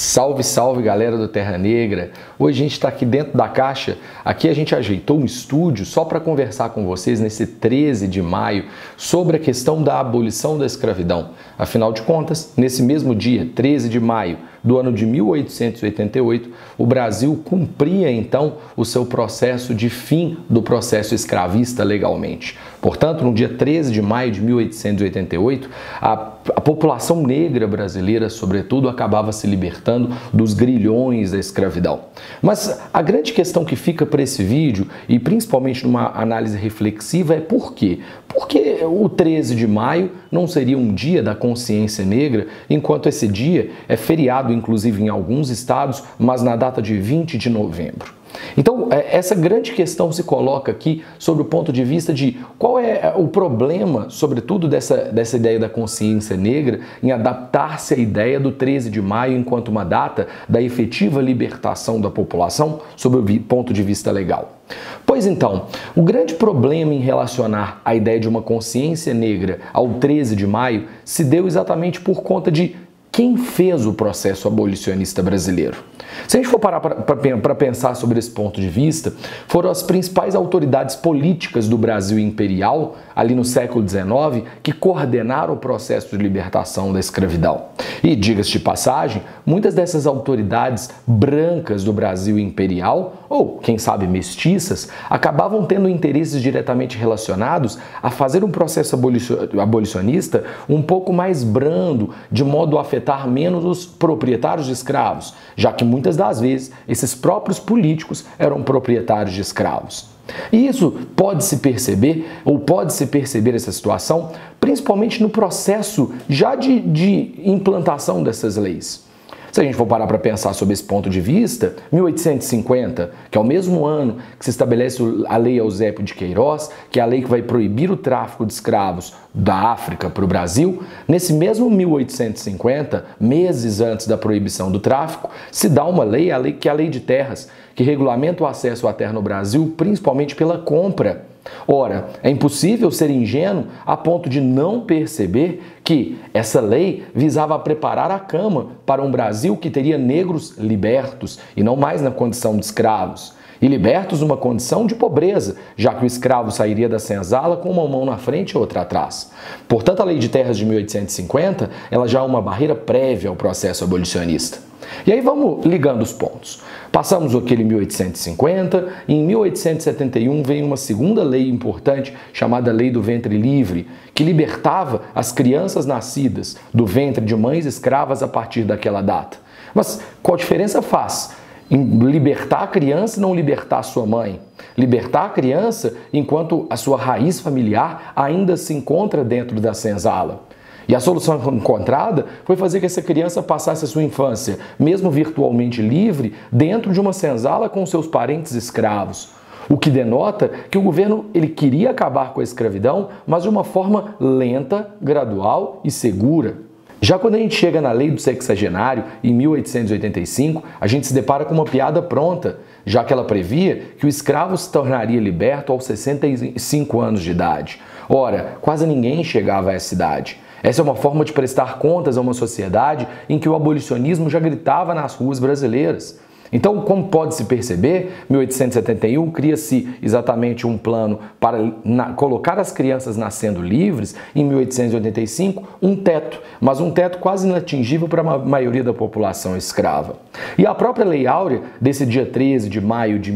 Salve, salve galera do Terra Negra! Hoje a gente está aqui dentro da caixa, aqui a gente ajeitou um estúdio só para conversar com vocês nesse 13 de maio sobre a questão da abolição da escravidão. Afinal de contas, nesse mesmo dia, 13 de maio do ano de 1888, o Brasil cumpria então o seu processo de fim do processo escravista legalmente. Portanto, no dia 13 de maio de 1888, a população negra brasileira, sobretudo, acabava se libertando dos grilhões da escravidão. Mas a grande questão que fica para esse vídeo, e principalmente numa análise reflexiva, é por quê? Porque o 13 de maio não seria um dia da consciência negra, enquanto esse dia é feriado, inclusive em alguns estados, mas na data de 20 de novembro. Então, essa grande questão se coloca aqui sobre o ponto de vista de qual é o problema, sobretudo, dessa ideia da consciência negra em adaptar-se à ideia do 13 de maio enquanto uma data da efetiva libertação da população sob o ponto de vista legal. Pois então, o grande problema em relacionar a ideia de uma consciência negra ao 13 de maio se deu exatamente por conta de quem fez o processo abolicionista brasileiro. Se a gente for parar para pensar sobre esse ponto de vista, foram as principais autoridades políticas do Brasil imperial, ali no século XIX, que coordenaram o processo de libertação da escravidão. E, diga-se de passagem, muitas dessas autoridades brancas do Brasil imperial, ou quem sabe mestiças, acabavam tendo interesses diretamente relacionados a fazer um processo abolicionista um pouco mais brando, de modo a afetar menos os proprietários de escravos, já que muitas das vezes esses próprios políticos eram proprietários de escravos. E isso pode-se perceber, ou pode-se perceber essa situação, principalmente no processo já de implantação dessas leis. Se a gente for parar para pensar sobre esse ponto de vista, 1850, que é o mesmo ano que se estabelece a Lei Eusébio de Queiroz, que é a lei que vai proibir o tráfico de escravos da África para o Brasil, nesse mesmo 1850, meses antes da proibição do tráfico, se dá uma lei, que é a Lei de Terras, que regulamenta o acesso à terra no Brasil, principalmente pela compra. Ora, é impossível ser ingênuo a ponto de não perceber que essa lei visava preparar a cama para um Brasil que teria negros libertos e não mais na condição de escravos. E libertos numa condição de pobreza, já que o escravo sairia da senzala com uma mão na frente e outra atrás. Portanto, a Lei de Terras de 1850, ela já é uma barreira prévia ao processo abolicionista. E aí vamos ligando os pontos. Passamos aquele 1850 e em 1871 veio uma segunda lei importante chamada Lei do Ventre Livre, que libertava as crianças nascidas do ventre de mães escravas a partir daquela data. Mas qual diferença faz em libertar a criança e não libertar a sua mãe? Libertar a criança enquanto a sua raiz familiar ainda se encontra dentro da senzala. E a solução encontrada foi fazer que essa criança passasse a sua infância, mesmo virtualmente livre, dentro de uma senzala com seus parentes escravos. O que denota que o governo queria acabar com a escravidão, mas de uma forma lenta, gradual e segura. Já quando a gente chega na Lei do Sexagenário, em 1885, a gente se depara com uma piada pronta, já que ela previa que o escravo se tornaria liberto aos 65 anos de idade. Ora, quase ninguém chegava a essa idade. Essa é uma forma de prestar contas a uma sociedade em que o abolicionismo já gritava nas ruas brasileiras. Então, como pode-se perceber, em 1871 cria-se exatamente um plano para colocar as crianças nascendo livres, em 1885 um teto, mas um teto quase inatingível para a maioria da população escrava. E a própria Lei Áurea, desse dia 13 de maio de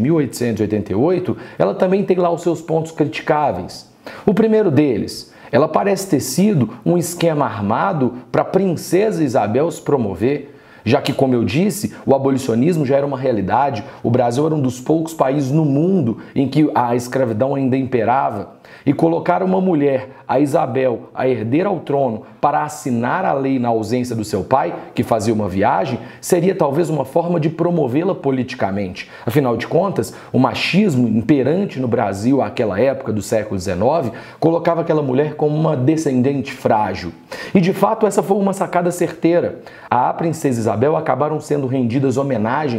1888, ela também tem lá os seus pontos criticáveis. O primeiro deles, ela parece ter sido um esquema armado para a princesa Isabel se promover, já que, como eu disse, o abolicionismo já era uma realidade, o Brasil era um dos poucos países no mundo em que a escravidão ainda imperava. E colocar uma mulher, a Isabel, a herdeira ao trono, para assinar a lei na ausência do seu pai, que fazia uma viagem, seria talvez uma forma de promovê-la politicamente. Afinal de contas, o machismo imperante no Brasil àquela época do século XIX colocava aquela mulher como uma descendente frágil. E de fato essa foi uma sacada certeira. À princesa Isabel acabaram sendo rendidas homenagens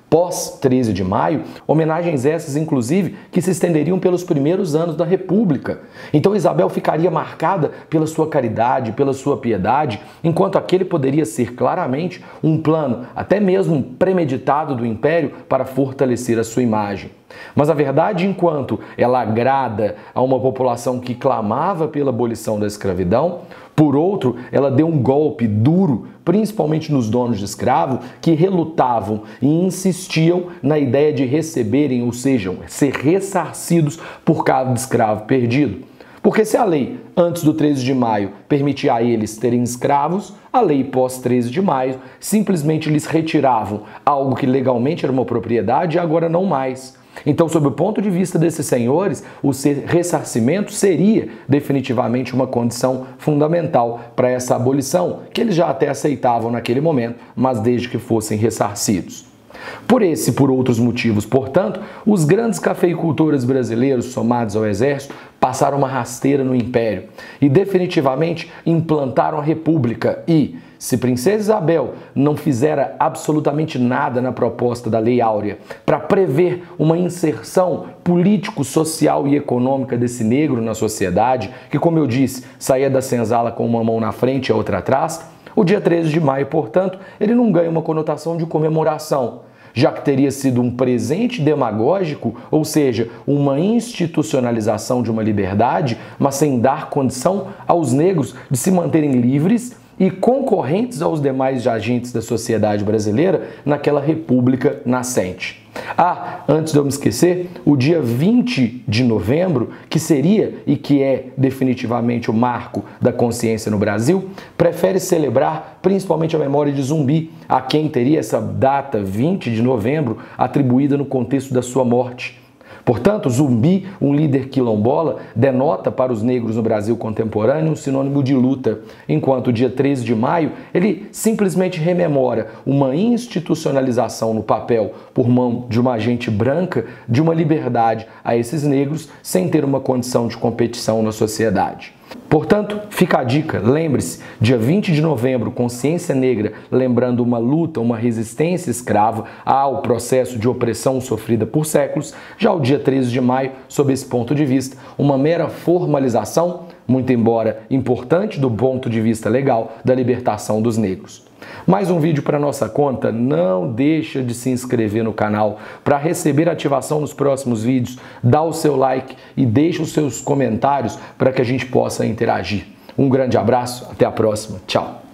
pós 13 de maio, homenagens essas, inclusive, que se estenderiam pelos primeiros anos da República. Então Isabel ficaria marcada pela sua caridade, pela sua piedade, enquanto aquele poderia ser claramente um plano, até mesmo premeditado do Império para fortalecer a sua imagem. Mas a verdade, enquanto ela agrada a uma população que clamava pela abolição da escravidão, por outro, ela deu um golpe duro, principalmente nos donos de escravo, que relutavam e insistiam na ideia de receberem, ou seja, ser ressarcidos por cada escravo perdido. Porque se a lei, antes do 13 de maio, permitia a eles terem escravos, a lei pós 13 de maio simplesmente lhes retiravam algo que legalmente era uma propriedade e agora não mais. Então, sob o ponto de vista desses senhores, o ressarcimento seria definitivamente uma condição fundamental para essa abolição, que eles já até aceitavam naquele momento, mas desde que fossem ressarcidos. Por esse e por outros motivos, portanto, os grandes cafeicultores brasileiros somados ao exército passaram uma rasteira no Império e definitivamente implantaram a República e, se Princesa Isabel não fizera absolutamente nada na proposta da Lei Áurea para prever uma inserção político, social e econômica desse negro na sociedade, que, como eu disse, saía da senzala com uma mão na frente e a outra atrás, o dia 13 de maio, portanto, ele não ganha uma conotação de comemoração, já que teria sido um presente demagógico, ou seja, uma institucionalização de uma liberdade, mas sem dar condição aos negros de se manterem livres e concorrentes aos demais agentes da sociedade brasileira naquela república nascente. Antes de eu me esquecer, o dia 20 de novembro, que seria e que é definitivamente o marco da consciência no Brasil, prefere celebrar principalmente a memória de Zumbi, a quem teria essa data 20 de novembro atribuída no contexto da sua morte. Portanto, Zumbi, um líder quilombola, denota para os negros no Brasil contemporâneo um sinônimo de luta, enquanto o dia 13 de maio ele simplesmente rememora uma institucionalização no papel por mão de uma agente branca de uma liberdade a esses negros sem ter uma condição de competição na sociedade. Portanto, fica a dica, lembre-se, dia 20 de novembro, consciência negra, lembrando uma luta, uma resistência escrava ao processo de opressão sofrida por séculos, já o dia 13 de maio, sob esse ponto de vista, uma mera formalização, muito embora importante do ponto de vista legal, da libertação dos negros. Mais um vídeo para nossa conta, não deixa de se inscrever no canal para receber ativação nos próximos vídeos, dá o seu like e deixa os seus comentários para que a gente possa interagir. Um grande abraço, até a próxima, tchau!